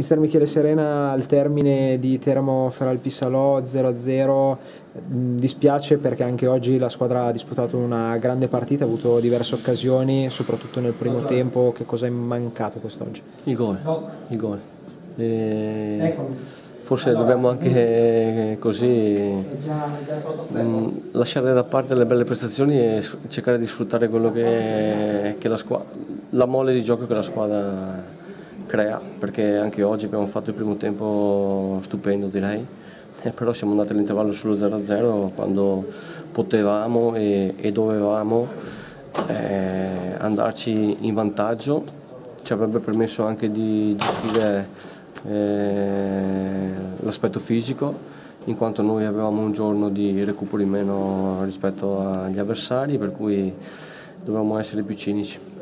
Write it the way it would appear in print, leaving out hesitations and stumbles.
Mister Michele Serena, al termine di Teramo Feralpi Salò 0-0, dispiace perché anche oggi la squadra ha disputato una grande partita, ha avuto diverse occasioni, soprattutto nel primo tempo. Che cosa è mancato quest'oggi? Il gol. Forse dobbiamo anche così lasciare da parte le belle prestazioni e cercare di sfruttare quello che la mole di gioco che la squadra crea, perché anche oggi abbiamo fatto il primo tempo stupendo, direi, però siamo andati all'intervallo sullo 0-0 quando potevamo e dovevamo andarci in vantaggio. Ci avrebbe permesso anche di gestire l'aspetto fisico, in quanto noi avevamo un giorno di recupero in meno rispetto agli avversari, per cui dovevamo essere più cinici.